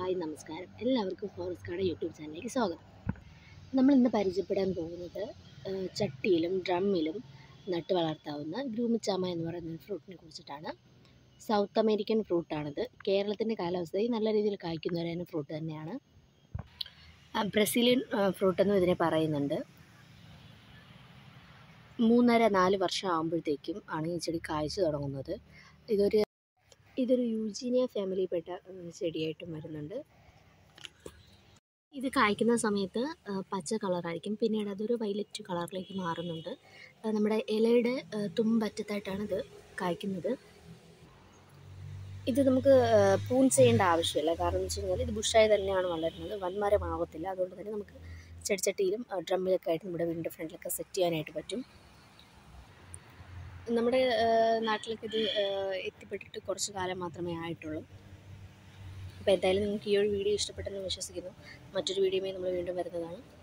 Hi നമസ്കാരം. എല്ലാവർക്കും ഫോറസ്കാർഡ് YouTube ചാനലിലേക്ക് സ്വാഗതം. നമ്മളിന്ന് പരിചയപ്പെടാൻ പോകുന്നത് ചട്ടിയിലും ഡ്രമ്മിലും നട്ട് വളർത്താവുന്ന ഗ്രൂമിച്ചാമ എന്ന് പറയുന്ന ഒരു ഫ്രൂട്ടിനെ കുറിച്ചിട്ടാണ്. സൗത്ത് അമേരിക്കൻ ഫ്രൂട്ടാണിത്. കേരളത്തിൻ്റെ കാലാവസ്ഥയിൽ നല്ല രീതിയിൽ കായ്ക്കുന്ന ഒരു ഫ്രൂട്ട് തന്നെയാണ്. ബ്രസീലിയൻ ഫ്രൂട്ടെന്നും ഇതിനെ പറയുന്നുണ്ട്. 3.5-4 വർഷം ആകുമ്പോഴത്തേക്കും ആണ് ഈ ചെടി കായ്ച്ചു തുടങ്ങുന്നത്. ഇതൊരു യൂജീനിയ ഫാമിലിയിൽപ്പെട്ട ചെടിയായിട്ടും വരുന്നുണ്ട്. ഇത് കായ്ക്കുന്ന സമയത്ത് പച്ച കളറായിരിക്കും, പിന്നീട് അതൊരു വയലറ്റ് കളറിലേക്ക് മാറുന്നുണ്ട്. നമ്മുടെ ഇലയുടെ തുമ്പറ്റത്തായിട്ടാണ് ഇത് കായ്ക്കുന്നത്. ഇത് നമുക്ക് പ്രൂൺ ചെയ്യേണ്ട ആവശ്യമില്ല, കാരണം എന്ന് വെച്ച് കഴിഞ്ഞാൽ ഇത് ബുഷായി തന്നെയാണ് വളരുന്നത്, വൻമരമാവത്തില്ല. അതുകൊണ്ട് തന്നെ നമുക്ക് ചെടിച്ചട്ടിയിലും ഡ്രമ്മിലൊക്കെ ആയിട്ട് നമ്മുടെ വീടിൻ്റെ ഫ്രണ്ടിലൊക്കെ സെറ്റ് ചെയ്യാനായിട്ട് പറ്റും. നമ്മുടെ നാട്ടിലൊക്കെ ഇത് എത്തിപ്പെട്ടിട്ട് കുറച്ച് കാലം മാത്രമേ ആയിട്ടുള്ളൂ. അപ്പോൾ എന്തായാലും നിങ്ങൾക്ക് ഈ ഒരു വീഡിയോ ഇഷ്ടപ്പെട്ടെന്ന് വിശ്വസിക്കുന്നു. മറ്റൊരു വീഡിയോയുമായി നമ്മൾ വീണ്ടും വരുന്നതാണ്.